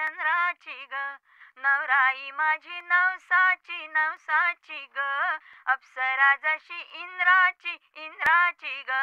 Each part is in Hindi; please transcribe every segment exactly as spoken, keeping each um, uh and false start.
चंद्राची ग, नवराई माझी नवसाची नवसाची ग, अप्सरा जशी इंद्राची इंद्राची ग.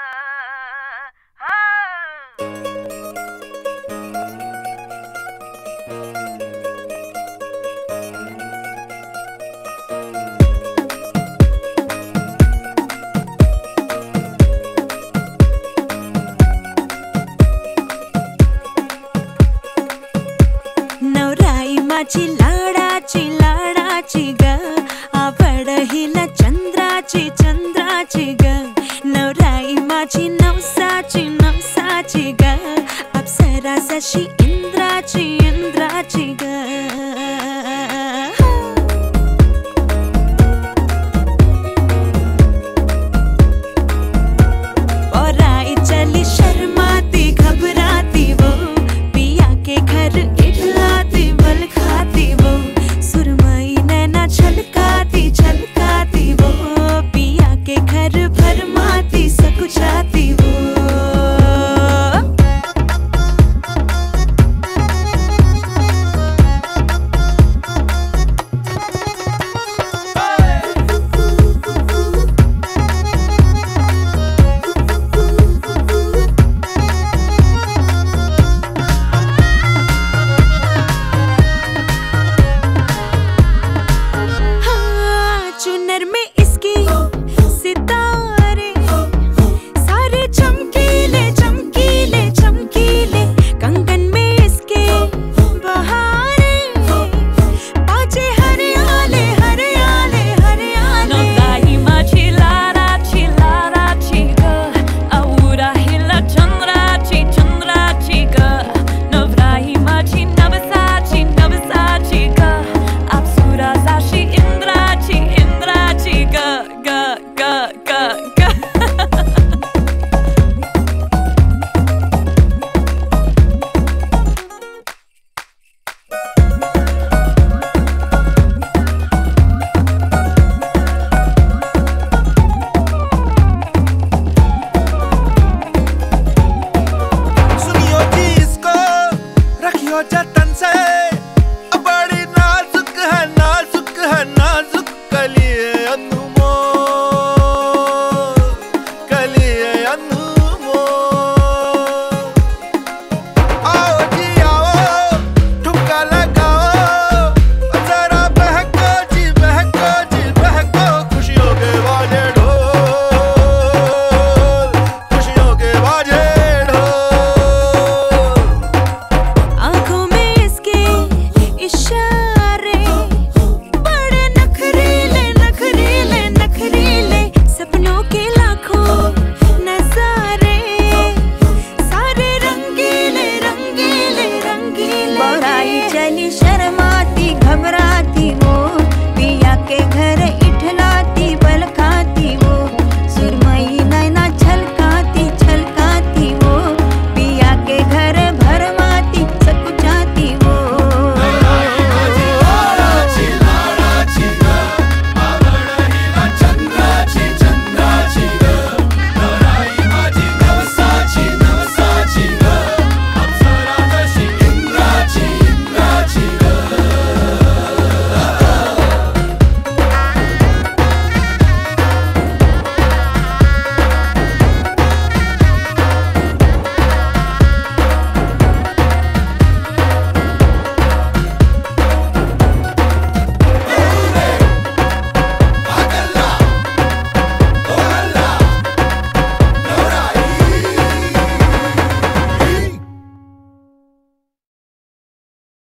नवराई माझी लाडाची लाडाची ग, आवड हिला चंद्राची चंद्राची ग, नवराई माझी नवसाची नवसाची ग, अप्सरा जशी इंद्राची इंद्राची ग. और चली शर्माती घबराती वो, पिया के घर इठलाती बल खाती वो, सुरमई नैना छलकाती छलकाती वो, पिया के घर भरमाती सकुचाती वो. चुनर में इसकी सितारे सारे चमकीले चमकीले चमकीले, कंगन में इसके बहारे बाजे हरियाले हरियाले हरियाले. नवराई माझी लाडाची लाडाची ग, आवडा हिला चंद्राची चंद्राची ग, नवराई माझी नवसाची नवसाची ग, अप्सरा जशी इंद्राची इंद्राची ग ग ग ग ग. सुनियो जी इसको, रखियो जतन से, बड़ी नाजुक है नाजुक है नाजुक कलिए अनमोल कलिए अनमोल. आओ जी आओ, ठुमका लगाओ, जरा बहको जी बहको जी बहको, खुशियों के बाजे ढोल, खुशियों के बाजे ढोल. आँखों में इसके इशारे बड़े नखरीले नखरीले नखरीले, सपनों के लाखों नजारे सारे रंगीले रंगीले रंगीले. नवराई